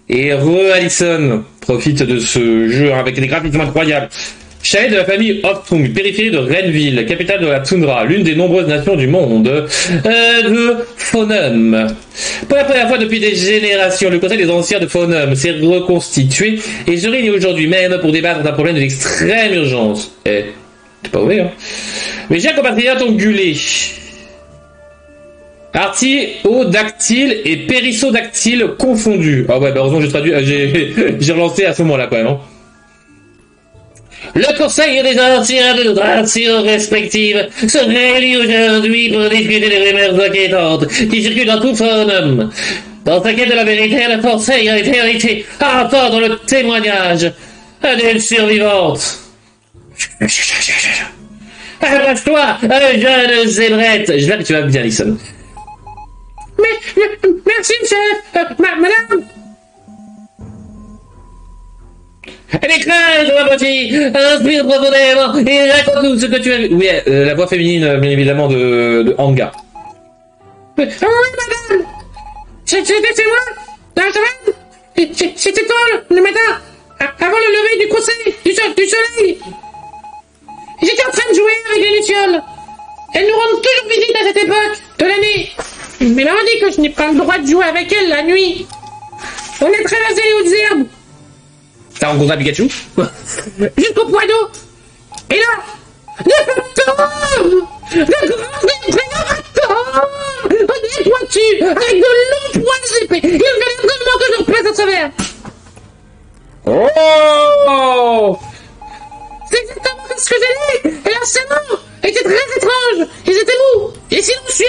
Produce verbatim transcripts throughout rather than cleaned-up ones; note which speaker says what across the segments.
Speaker 1: Et re Allison profite de ce jeu avec des graphismes incroyables. Chalet de la famille Hoftung, périphérie de Renville, capitale de la toundra, l'une des nombreuses nations du monde, euh, de Fonum. Pour la première fois depuis des générations, le conseil des anciens de Fonum s'est reconstitué et se réunit aujourd'hui même pour débattre d'un problème de l'extrême urgence. Eh, c'est pas vrai, hein. Mes chers compatriotes ongulés, artiodactyle et périssodactyle confondus. Ah ouais, bah heureusement que j'ai traduit, j'ai, j'ai relancé à ce moment-là quand même, hein. Le conseil des anciens de notre nation respective se réunit aujourd'hui pour discuter des rumeurs inquiétantes qui circulent dans tout Fonum. Dans sa quête de la vérité, le conseil a été invité à entendre le témoignage d'une survivante. Approche-toi, jeune zébrette. J'espère que tu vas bien, Alison. Mais, merci, chef. Euh, ma, madame. Elle est crâne, ma petite. Inspire profondément et raconte-nous ce que tu as vu. Oui, euh, la voix féminine, bien évidemment, de, de Anga. Mais, oh oui, madame. J'étais chez moi, dans la semaine. C'était tôt le matin, avant le lever du conseil, du, du soleil. J'étais en train de jouer avec les lucioles. Elles nous rendent toujours visite à cette époque de l'année. Mais maman dit que je n'ai pas le droit de jouer avec elles la nuit. On a traversé les hautes herbes. T'as rencontré un Pikachu? Jusqu'au point d'eau. Et là, le fantôme, le grand imprénateur, des toitures avec de longs poings épais. Il fallait absolument que je replace à travers. Oh! C'est exactement ce que j'ai dit. Et leur cerveau était très étrange. Ils étaient mous et silencieux.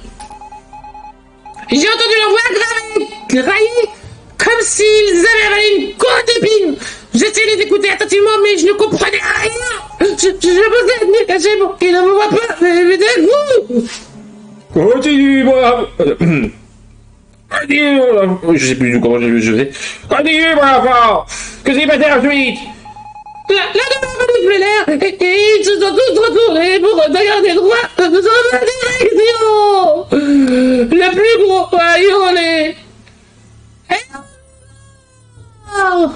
Speaker 1: J'ai entendu leur voix gravée, grailler, comme s'ils avaient avalé une côte d'épines. J'essayais de les écouter attentivement, mais je ne comprenais rien. Je, je, je posais la tenir cachée pour qu'ils ne me voient pas, mais, mais d'un coup... Continue, moi. Continue, je sais plus comment je, je fais. Continue, mon enfant. Que s'est passé ensuite? La, la dame a renouvelé l'air, et, et ils se sont tous retournés pour regarder droit dans ma direction. Le plus gros a hurlé. Oh,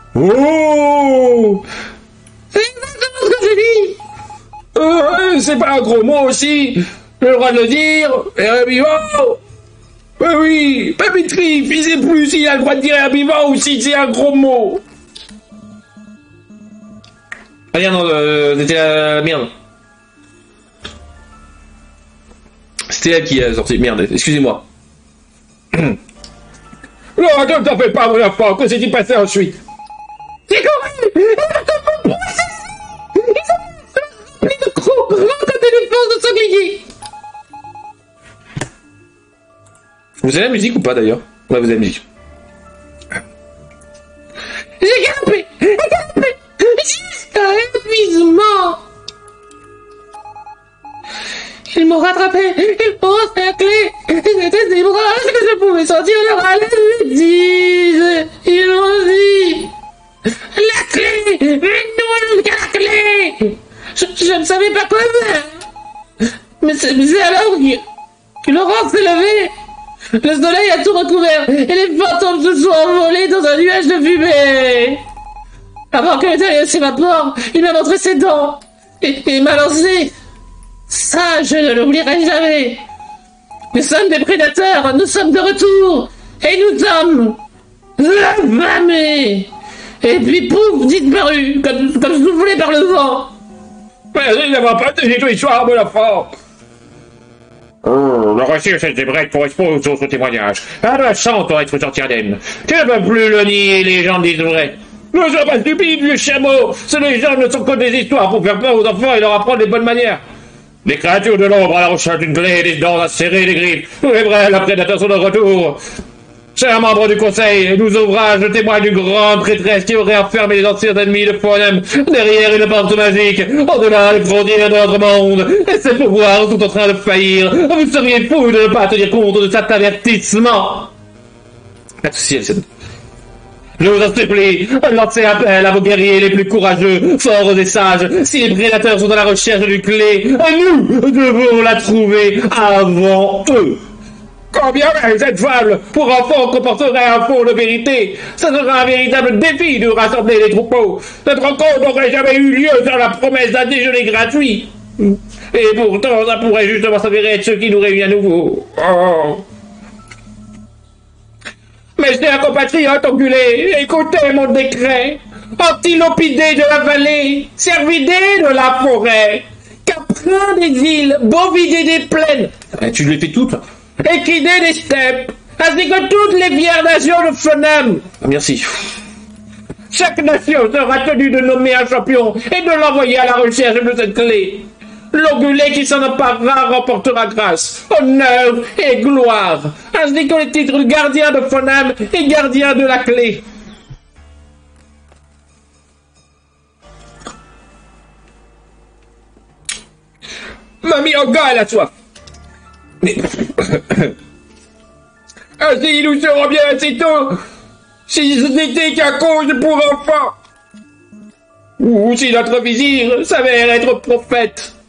Speaker 1: oh, c'est exactement ce que je dis. Euh, c'est pas un gros mot aussi. J'ai le droit de le dire. Herbivore. Ben oui, pas Petri, il sait plus s'il a le droit de dire herbivore ou si c'est un gros mot. Ah non, euh, c'était la merde. C'était elle qui a sorti. Merde, excusez-moi. Non, ne t'en fais pas, mon enfant. Que s'est-il passé ensuite? C'est correct. Ils ont pris de gros grands comme des défenses de sanglier. Vous avez la musique ou pas d'ailleurs? Ouais, vous avez la musique. J'ai galopé, j'ai galopé, jusqu'à épuisement. Ils m'ont rattrapé, ils m'ont encerclé, ils étaient des bras, je pouvais sentir leur haleine, ils disent, ils m'ont dit, la clé, une nouvelle la clé. Je, je ne savais pas quoi faire, mais c'est alors que, que l'aurore s'est levée, le soleil a tout recouvert, et les fantômes se sont envolés dans un nuage de fumée. Avant que le soleil s'évapore, il m'a montré ses dents, et, et m'a lancé. Ça, je ne l'oublierai jamais. Nous sommes des prédateurs, nous sommes de retour, et nous sommes affamés. Et puis pouf, disparu, comme, comme soufflé par le vent. Merci d'avoir partagé toute l'histoire, mon enfant. Oh, le récit de cette zébrette correspond aux autres témoignages. Adolescent doit être sorti indemne. Tu ne peux plus le nier, les gens disent vrai. Ne sois pas stupide, vieux chameau. Ces légendes ne sont que des histoires pour faire peur aux enfants et leur apprendre les bonnes manières. Des créatures de l'ombre à la recherche d'une clé, des dents à serrer les griffes. Tous les vrais, la prédateur sont de retour. Chers membres du conseil, nous ouvrages témoignent d'une grande prêtresse qui aurait enfermé les anciens ennemis de Fonum derrière une porte magique, au-delà des frontières de notre monde. Et ces pouvoirs sont en train de faillir. Vous seriez fou de ne pas tenir compte de cet avertissement. Pas de souci, Alison. Je vous en supplie, lancez appel à vos guerriers les plus courageux, forts et sages. Si les prédateurs sont à la recherche d'une clé, nous devons la trouver avant eux. Combien même cette fable pour enfants comporterait un fond de vérité? Ce sera un véritable défi de rassembler les troupeaux. Cette rencontre n'aurait jamais eu lieu sans la promesse d'un déjeuner gratuit. Et pourtant, ça pourrait justement s'avérer être ce qui nous réunit à nouveau. Oh. Mes chers compatriotes enculés, écoutez mon décret. Antilopidés de la vallée, cervidés de la forêt, caprins des îles, bovidés des plaines. Eh, tu les fais toutes. Équidés des steppes, ainsi que toutes les vierges nations de Phonème. Merci. Chaque nation sera tenue de nommer un champion et de l'envoyer à la recherche de cette clé. L'ongulé qui s'en emparera remportera grâce, honneur et gloire, ainsi que les titres de gardien de Phonème et gardien de la clé. Mamie Oga, elle a soif. Mais... ainsi nous serons bien assez tôt, si ce n'était qu'à cause pour enfants. Ou si notre vizir s'avère être prophète.